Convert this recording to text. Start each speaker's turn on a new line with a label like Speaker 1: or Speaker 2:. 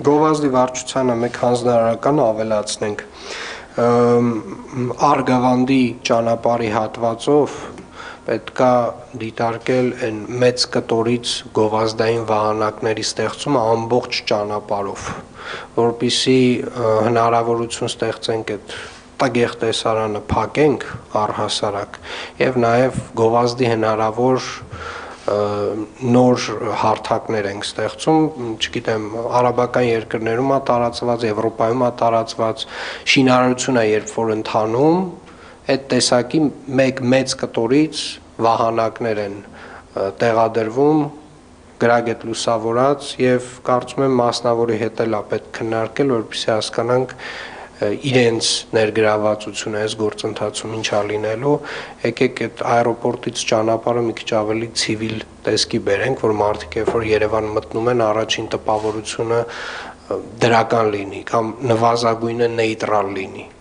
Speaker 1: Գովազդի վարչությանը մեկ հանձնարարական ավելացնենք Արգավանդի ճանապարհի հատվածով պետք է դիտարկել այն մեծ կտորից գովազդային վահանակների ստեղծումը ամբողջ ճանապարհով, որպեսզի հնարավորություն ստեղծենք այդ տգեղ տեսարանը փակենք առհասարակ եւ նաեւ գովազդի հնարավոր նոր հարթակներ ենք ստեղծում, չգիտեմ, արաբական երկրներում է տարածված, Եվրոպայում է տարածված, շինարարությունը երբ որ ընթանում, այդ տեսակի մեկ մեծ կտորից վահանակներ են տեղադրվում, գրագետ լուսավորած եւ կարծում եմ մասնավորի հետ էլ է պետք քննարկել, որպեսզի հասկանանք իրենց ներգրավվածությունը այս գործընթացում ինչ է լինելու, եկեք այդ аэроպորտից ճանապարհը մի քիչ ավելի ցիվիլ տեսքի բերենք, որ մարդիկ երբ որ Երևան մտնում են, առաջին տպավորությունը դրական լինի կամ նվազագույնը նեյտրալ լինի։